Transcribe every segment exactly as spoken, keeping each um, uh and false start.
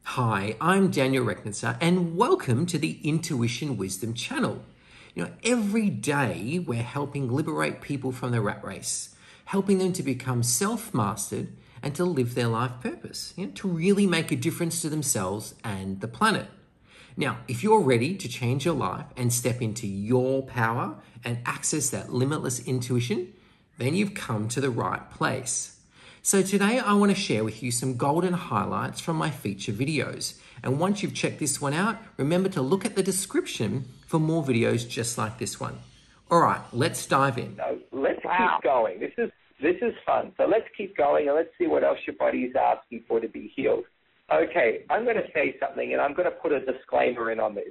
Hi, I'm Daniel Rechnitzer, and welcome to the Intuition Wisdom channel. You know, every day we're helping liberate people from the rat race, helping them to become self-mastered and to live their life purpose, you know, to really make a difference to themselves and the planet. Now, if you're ready to change your life and step into your power and access that limitless intuition, then you've come to the right place. So today I want to share with you some golden highlights from my feature videos. And once you've checked this one out, remember to look at the description for more videos just like this one. All right, let's dive in. No, let's Wow. keep going. This is this is fun. So let's keep going and let's see what else your body is asking for to be healed. Okay, I'm going to say something and I'm going to put a disclaimer in on this.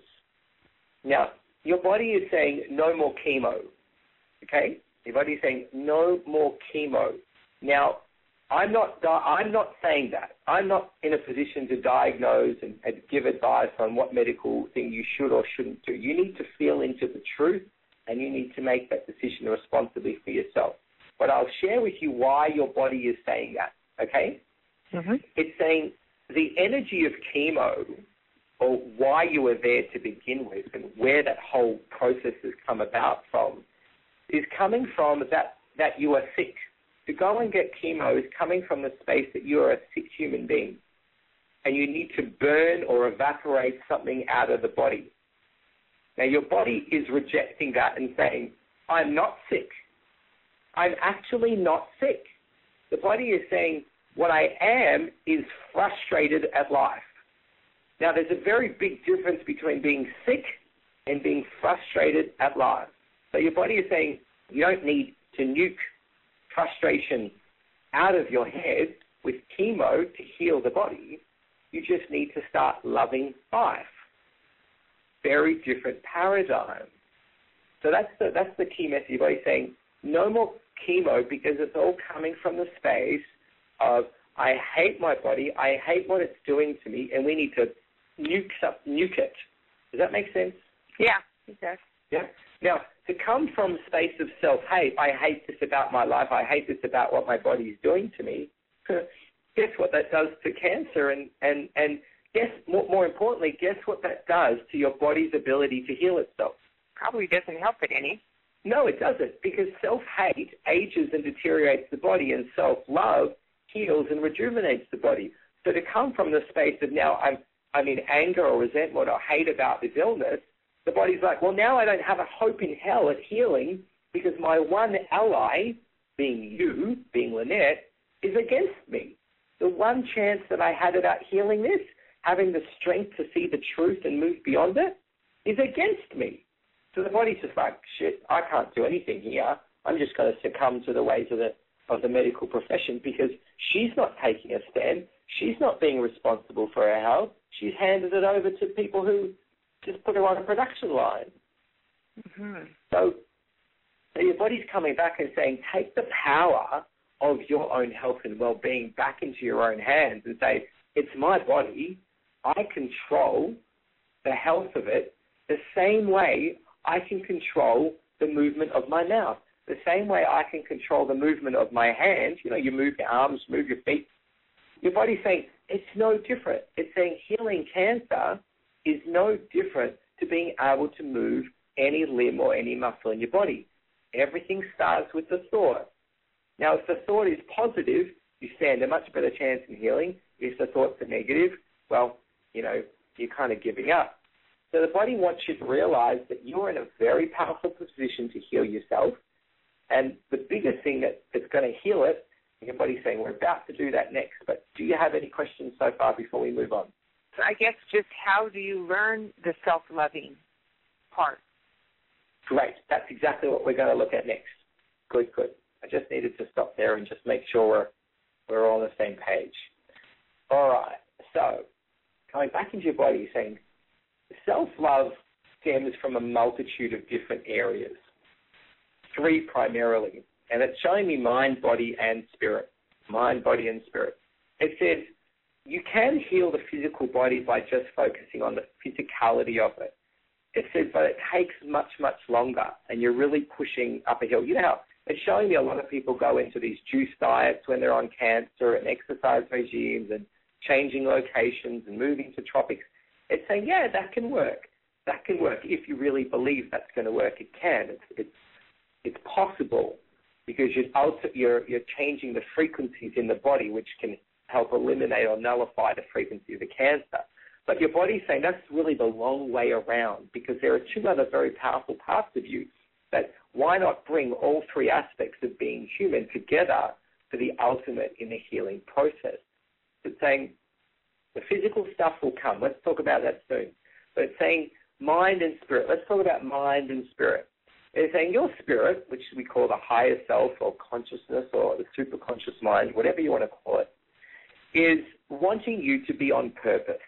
Now, your body is saying no more chemo. Okay? Your body is saying no more chemo. Now, I'm not I'm not saying that. I'm not in a position to diagnose and, and give advice on what medical thing you should or shouldn't do. You need to feel into the truth, and you need to make that decision responsibly for yourself. But I'll share with you why your body is saying that, okay? Mm-hmm. It's saying the energy of chemo, or why you were there to begin with and where that whole process has come about from, is coming from that, that you are sick. To go and get chemo is coming from the space that you are a sick human being, and you need to burn or evaporate something out of the body. Now, your body is rejecting that and saying, I'm not sick. I'm actually not sick. The body is saying, what I am is frustrated at life. Now, there's a very big difference between being sick and being frustrated at life. So your body is saying, you don't need to nuke frustration out of your head with chemo to heal the body. You just need to start loving life. Very different paradigm. So that's the, that's the key message. Your body's saying no more chemo because it's all coming from the space of I hate my body, I hate what it's doing to me, and we need to nuke, up, nuke it. Does that make sense? Yeah, it does. Yeah. Now, to come from a space of self-hate, I hate this about my life, I hate this about what my body is doing to me, guess what that does to cancer? And, and, and guess, more, more importantly, guess what that does to your body's ability to heal itself? Probably doesn't help it any. No, it doesn't, because self-hate ages and deteriorates the body, and self-love heals and rejuvenates the body. So to come from the space of now I'm, I'm in anger or resentment or hate about this illness, the body's like, well, now I don't have a hope in hell at healing because my one ally, being you, being Lynette, is against me. The one chance that I had about healing this, having the strength to see the truth and move beyond it, is against me. So the body's just like, shit, I can't do anything here. I'm just going to succumb to the ways of the, of the medical profession because she's not taking a stand. She's not being responsible for her health. She's handed it over to people who just put her on a production line. Mm-hmm. So, so your body's coming back and saying, take the power of your own health and well-being back into your own hands and say, it's my body. I control the health of it the same way I can control the movement of my mouth, the same way I can control the movement of my hands. You know, you move your arms, move your feet. Your body's saying, it's no different. It's saying healing cancer is no different to being able to move any limb or any muscle in your body. Everything starts with the thought. Now, if the thought is positive, you stand a much better chance in healing. If the thoughts are negative, well, you know, you're kind of giving up. So the body wants you to realize that you're in a very powerful position to heal yourself. And the biggest thing that, that's going to heal it, and your body's saying, we're about to do that next. But do you have any questions so far before we move on? So I guess just how do you learn the self-loving part? Great. That's exactly what we're going to look at next. Good, good. I just needed to stop there and just make sure we're, we're all on the same page. All right. So coming back into your body, saying self-love stems from a multitude of different areas, three primarily. And it's showing me mind, body, and spirit. Mind, body, and spirit. It says you can heal the physical body by just focusing on the physicality of it. It says, but it takes much, much longer, and you're really pushing up a hill. You know how it's showing me a lot of people go into these juice diets when they're on cancer and exercise regimes and changing locations and moving to tropics. It's saying, yeah, that can work. That can work. If you really believe that's going to work, it can. It's, it's, it's possible because you're, also, you're, you're changing the frequencies in the body, which can help eliminate or nullify the frequency of the cancer. But your body's saying that's really the long way around because there are two other very powerful parts of you that why not bring all three aspects of being human together for the ultimate in the healing process? It's saying the physical stuff will come. Let's talk about that soon. But it's saying mind and spirit. Let's talk about mind and spirit. It's saying your spirit, which we call the higher self or consciousness or the superconscious mind, whatever you want to call it, is wanting you to be on purpose.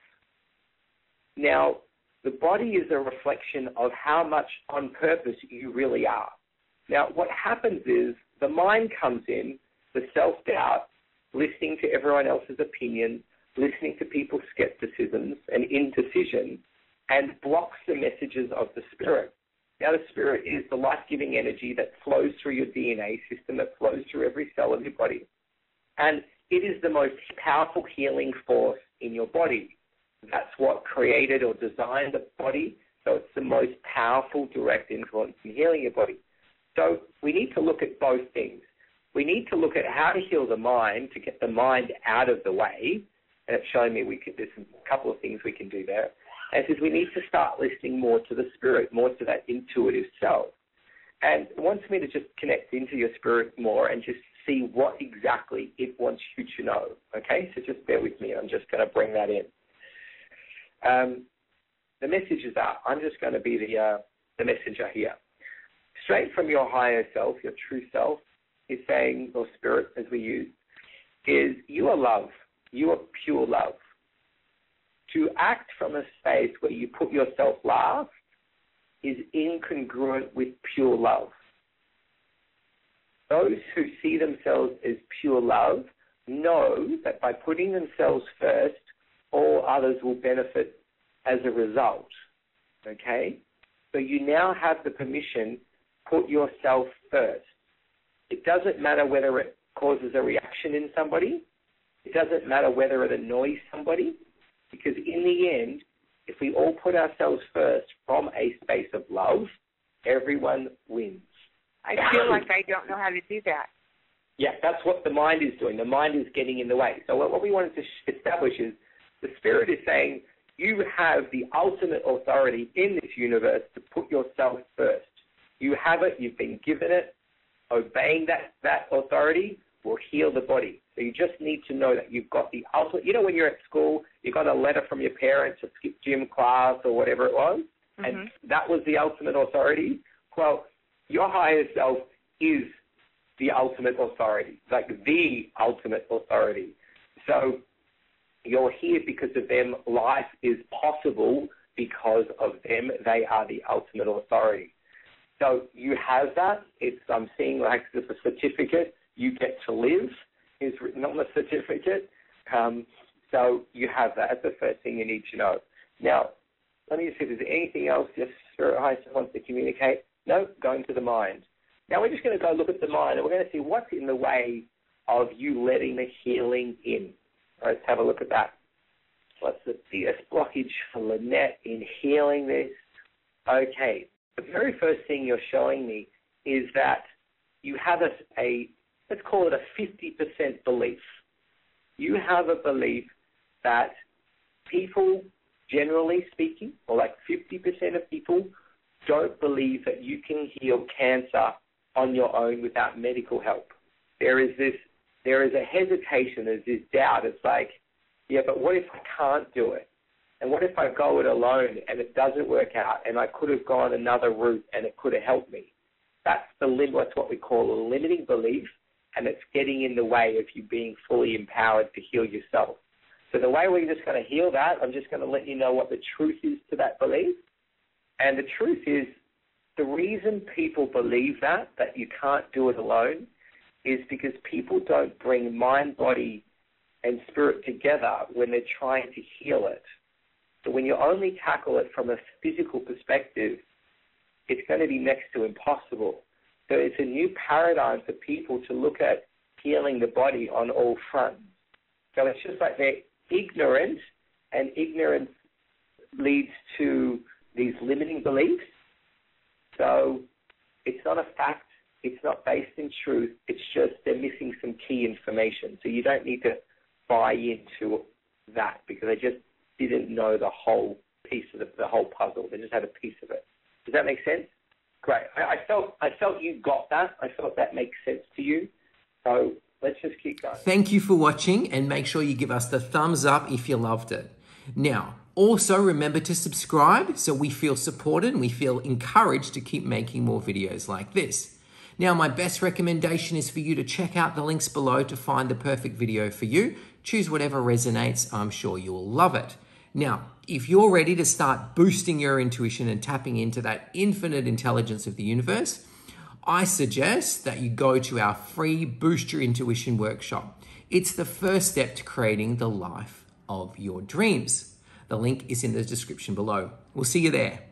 Now, the body is a reflection of how much on purpose you really are. Now, what happens is the mind comes in, the self-doubt, listening to everyone else's opinion, listening to people's skepticisms and indecision, and blocks the messages of the spirit. Now, the spirit is the life-giving energy that flows through your D N A system, that flows through every cell of your body. And it is the most powerful healing force in your body. That's what created or designed the body, so it's the most powerful direct influence in healing your body. So we need to look at both things. We need to look at how to heal the mind, to get the mind out of the way, and it's showing me we could, there's a couple of things we can do there. And it says we need to start listening more to the spirit, more to that intuitive self. And it wants me to just connect into your spirit more and just see what exactly it wants you to know, okay? So just bear with me. I'm just going to bring that in. Um, the messages are, I'm just going to be the, uh, the messenger here. Straight from your higher self, your true self, is saying, or spirit as we use, is you are love. You are pure love. To act from a space where you put yourself last is incongruent with pure love. Those who see themselves as pure love know that by putting themselves first, all others will benefit as a result, okay? So you now have the permission, put yourself first. It doesn't matter whether it causes a reaction in somebody. It doesn't matter whether it annoys somebody, because in the end, if we all put ourselves first from a space of love, everyone wins. I feel like I don't know how to do that. Yeah, that's what the mind is doing. The mind is getting in the way. So what we wanted to establish is the spirit is saying you have the ultimate authority in this universe to put yourself first. You have it. You've been given it. Obeying that, that authority will heal the body. So you just need to know that you've got the ultimate. You know, when you're at school, you got a letter from your parents to skip gym class or whatever it was, mm-hmm. and that was the ultimate authority. Well, your higher self is the ultimate authority, like the ultimate authority. So you're here because of them. Life is possible because of them. They are the ultimate authority. So you have that. It's I'm seeing like there's a certificate. You get to live is written on the certificate. Um, so you have that. That's the first thing you need to know. Now, let me just see if there's anything else your spirit higher self wants to communicate. No, going to the mind. Now we're just going to go look at the mind, and we're going to see what's in the way of you letting the healing in. Let's have a look at that. What's the biggest blockage for Lynette in healing this? Okay, the very first thing you're showing me is that you have a, a let's call it a fifty percent belief. You have a belief that people, generally speaking, or like fifty percent of people, don't believe that you can heal cancer on your own without medical help. There is this, there is a hesitation, there's this doubt. It's like, yeah, but what if I can't do it? And what if I go it alone and it doesn't work out and I could have gone another route and it could have helped me? That's the lim- that's what we call a limiting belief, and it's getting in the way of you being fully empowered to heal yourself. So the way we're just going to heal that, I'm just going to let you know what the truth is to that belief. And the truth is, the reason people believe that, that you can't do it alone, is because people don't bring mind, body, and spirit together when they're trying to heal it. So when you only tackle it from a physical perspective, it's going to be next to impossible. So it's a new paradigm for people to look at healing the body on all fronts. So it's just like they, ignorant, and ignorance leads to these limiting beliefs. So it's not a fact. It's not based in truth. It's just they're missing some key information. So you don't need to buy into that because they just didn't know the whole piece of the, the whole puzzle. They just had a piece of it. Does that make sense? Great. I, I felt I felt you got that. I felt that makes sense to you. So let's just keep going. Thank you for watching, and make sure you give us the thumbs up if you loved it. Now, also remember to subscribe so we feel supported and we feel encouraged to keep making more videos like this. Now, my best recommendation is for you to check out the links below to find the perfect video for you. Choose whatever resonates. I'm sure you'll love it. Now, if you're ready to start boosting your intuition and tapping into that infinite intelligence of the universe, I suggest that you go to our free Boost Your Intuition workshop. It's the first step to creating the life of your dreams. The link is in the description below. We'll see you there.